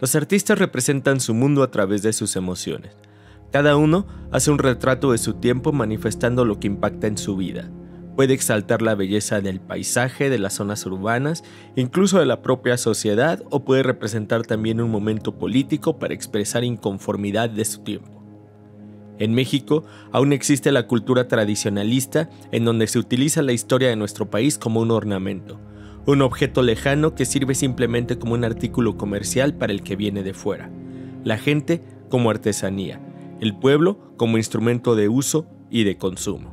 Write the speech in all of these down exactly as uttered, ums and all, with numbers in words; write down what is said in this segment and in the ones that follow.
Los artistas representan su mundo a través de sus emociones. Cada uno hace un retrato de su tiempo manifestando lo que impacta en su vida. Puede exaltar la belleza del paisaje, de las zonas urbanas, incluso de la propia sociedad, o puede representar también un momento político para expresar inconformidad de su tiempo. En México aún existe la cultura tradicionalista en donde se utiliza la historia de nuestro país como un ornamento, un objeto lejano que sirve simplemente como un artículo comercial para el que viene de fuera, la gente como artesanía, el pueblo como instrumento de uso y de consumo.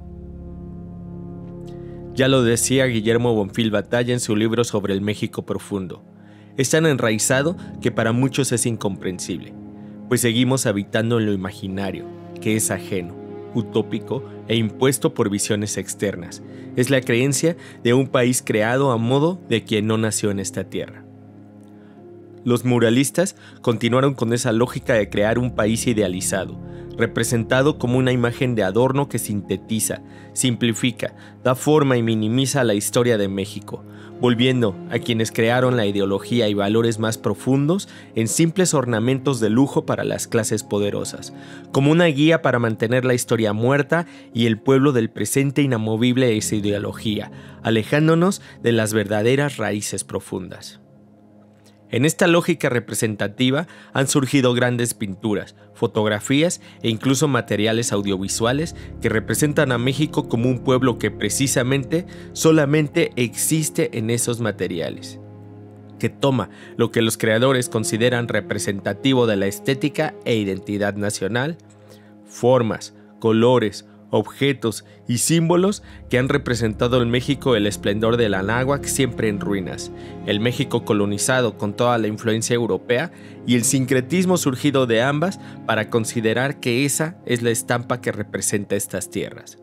Ya lo decía Guillermo Bonfil Batalla en su libro sobre el México profundo. Es tan enraizado que para muchos es incomprensible, pues seguimos habitando en lo imaginario, que es ajeno, utópico e impuesto por visiones externas. Es la creencia de un país creado a modo de quien no nació en esta tierra. Los muralistas continuaron con esa lógica de crear un país idealizado, representado como una imagen de adorno que sintetiza, simplifica, da forma y minimiza la historia de México, volviendo a quienes crearon la ideología y valores más profundos en simples ornamentos de lujo para las clases poderosas, como una guía para mantener la historia muerta y el pueblo del presente inamovible de esa ideología, alejándonos de las verdaderas raíces profundas. En esta lógica representativa han surgido grandes pinturas, fotografías e incluso materiales audiovisuales que representan a México como un pueblo que precisamente solamente existe en esos materiales, que toma lo que los creadores consideran representativo de la estética e identidad nacional, formas, colores, objetos y símbolos que han representado en México el esplendor del Anáhuac siempre en ruinas, el México colonizado con toda la influencia europea y el sincretismo surgido de ambas para considerar que esa es la estampa que representa estas tierras.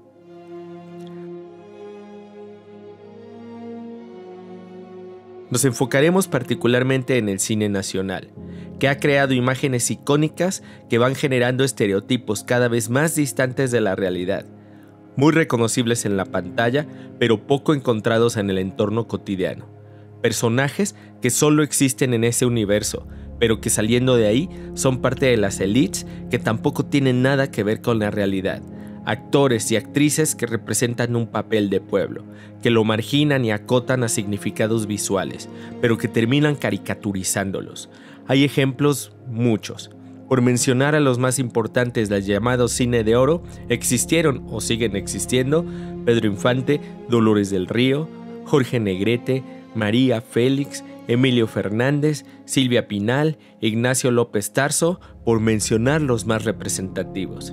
Nos enfocaremos particularmente en el cine nacional, que ha creado imágenes icónicas que van generando estereotipos cada vez más distantes de la realidad, muy reconocibles en la pantalla, pero poco encontrados en el entorno cotidiano. Personajes que solo existen en ese universo, pero que saliendo de ahí son parte de las élites que tampoco tienen nada que ver con la realidad. Actores y actrices que representan un papel de pueblo, que lo marginan y acotan a significados visuales, pero que terminan caricaturizándolos. Hay ejemplos muchos. Por mencionar a los más importantes del llamado cine de oro, existieron o siguen existiendo Pedro Infante, Dolores del Río, Jorge Negrete, María Félix, Emilio Fernández, Silvia Pinal, Ignacio López Tarso, por mencionar los más representativos.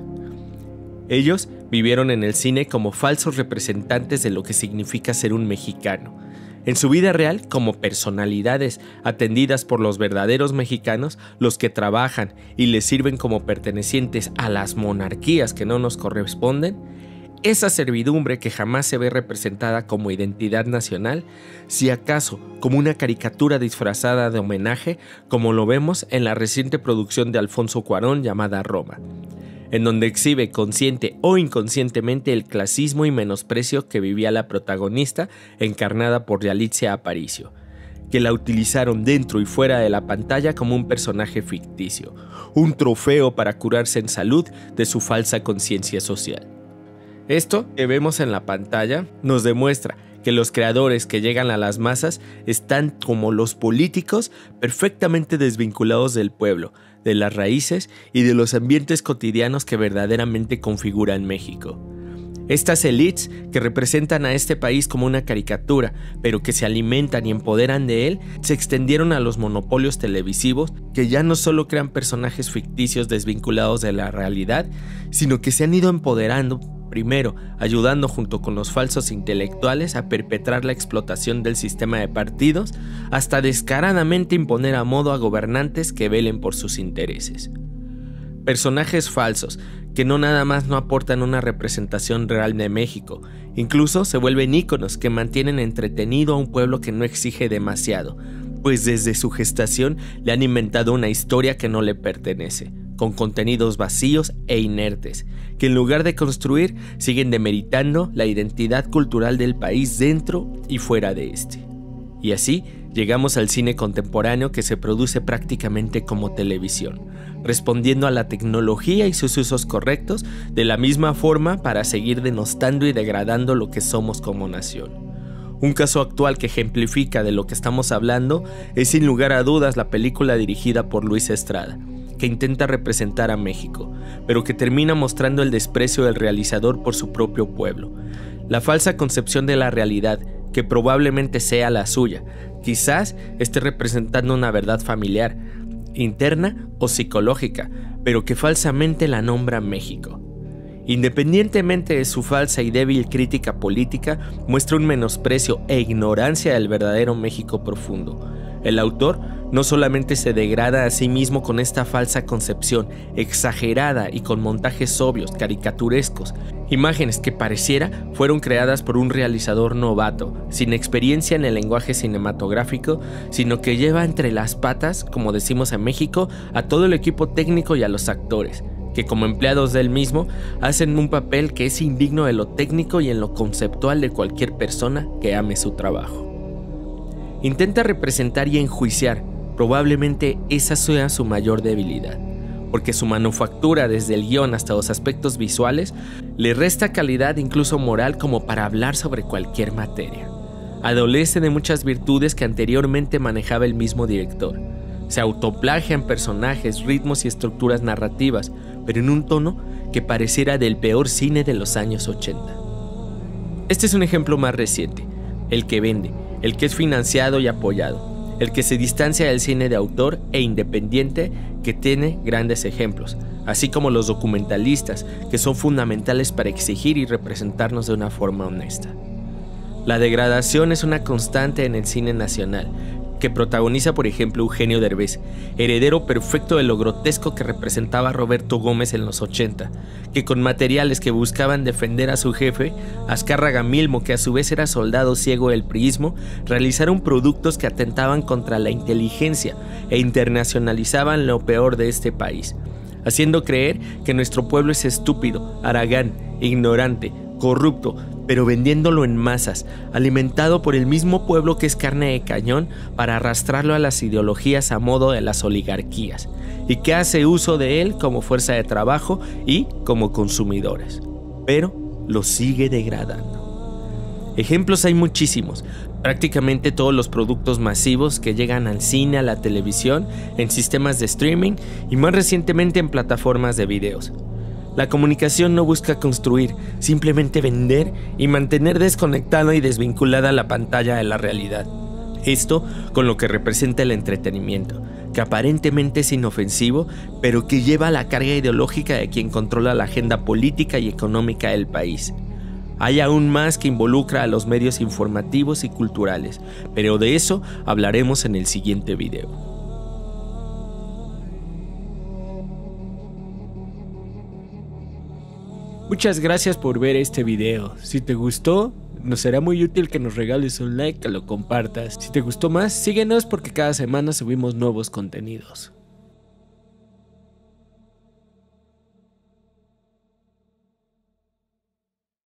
Ellos vivieron en el cine como falsos representantes de lo que significa ser un mexicano. En su vida real, como personalidades atendidas por los verdaderos mexicanos, los que trabajan y les sirven como pertenecientes a las monarquías que no nos corresponden, esa servidumbre que jamás se ve representada como identidad nacional, si acaso como una caricatura disfrazada de homenaje, como lo vemos en la reciente producción de Alfonso Cuarón llamada Roma, en donde exhibe consciente o inconscientemente el clasismo y menosprecio que vivía la protagonista, encarnada por Yalitza Aparicio, que la utilizaron dentro y fuera de la pantalla como un personaje ficticio, un trofeo para curarse en salud de su falsa conciencia social. Esto que vemos en la pantalla nos demuestra que los creadores que llegan a las masas están, como los políticos, perfectamente desvinculados del pueblo, de las raíces y de los ambientes cotidianos que verdaderamente configuran México. Estas élites que representan a este país como una caricatura, pero que se alimentan y empoderan de él, se extendieron a los monopolios televisivos que ya no solo crean personajes ficticios desvinculados de la realidad, sino que se han ido empoderando, primero ayudando junto con los falsos intelectuales a perpetrar la explotación del sistema de partidos, hasta descaradamente imponer a modo a gobernantes que velen por sus intereses. Personajes falsos que no nada más no aportan una representación real de México, incluso se vuelven íconos que mantienen entretenido a un pueblo que no exige demasiado, pues desde su gestación le han inventado una historia que no le pertenece, con contenidos vacíos e inertes, que en lugar de construir, siguen demeritando la identidad cultural del país dentro y fuera de este. Y así llegamos al cine contemporáneo que se produce prácticamente como televisión, respondiendo a la tecnología y sus usos correctos de la misma forma para seguir denostando y degradando lo que somos como nación. Un caso actual que ejemplifica de lo que estamos hablando es sin lugar a dudas la película dirigida por Luis Estrada, que intenta representar a México, pero que termina mostrando el desprecio del realizador por su propio pueblo, la falsa concepción de la realidad, que probablemente sea la suya, quizás esté representando una verdad familiar, interna o psicológica, pero que falsamente la nombra México. Independientemente de su falsa y débil crítica política, muestra un menosprecio e ignorancia del verdadero México profundo. El autor no solamente se degrada a sí mismo con esta falsa concepción exagerada y con montajes obvios, caricaturescos, imágenes que pareciera fueron creadas por un realizador novato, sin experiencia en el lenguaje cinematográfico, sino que lleva entre las patas, como decimos en México, a todo el equipo técnico y a los actores, que como empleados del mismo hacen un papel que es indigno de lo técnico y en lo conceptual de cualquier persona que ame su trabajo. Intenta representar y enjuiciar, probablemente esa sea su mayor debilidad, porque su manufactura desde el guión hasta los aspectos visuales le resta calidad incluso moral como para hablar sobre cualquier materia. Adolece de muchas virtudes que anteriormente manejaba el mismo director. Se autoplagia en personajes, ritmos y estructuras narrativas, pero en un tono que pareciera del peor cine de los años ochenta. Este es un ejemplo más reciente, el que vende, el que es financiado y apoyado, el que se distancia del cine de autor e independiente que tiene grandes ejemplos, así como los documentalistas que son fundamentales para exigir y representarnos de una forma honesta. La degradación es una constante en el cine nacional, que protagoniza por ejemplo Eugenio Derbez, heredero perfecto de lo grotesco que representaba Roberto Gómez en los ochenta, que con materiales que buscaban defender a su jefe, Azcárraga Milmo, que a su vez era soldado ciego del priismo, realizaron productos que atentaban contra la inteligencia e internacionalizaban lo peor de este país, haciendo creer que nuestro pueblo es estúpido, haragán, ignorante, corrupto, pero vendiéndolo en masas, alimentado por el mismo pueblo que es carne de cañón para arrastrarlo a las ideologías a modo de las oligarquías, y que hace uso de él como fuerza de trabajo y como consumidores, pero lo sigue degradando. Ejemplos hay muchísimos, prácticamente todos los productos masivos que llegan al cine, a la televisión, en sistemas de streaming y más recientemente en plataformas de videos. La comunicación no busca construir, simplemente vender y mantener desconectada y desvinculada la pantalla de la realidad. Esto con lo que representa el entretenimiento, que aparentemente es inofensivo, pero que lleva la carga ideológica de quien controla la agenda política y económica del país. Hay aún más que involucra a los medios informativos y culturales, pero de eso hablaremos en el siguiente video. Muchas gracias por ver este video. Si te gustó, nos será muy útil que nos regales un like, que lo compartas. Si te gustó más, síguenos porque cada semana subimos nuevos contenidos.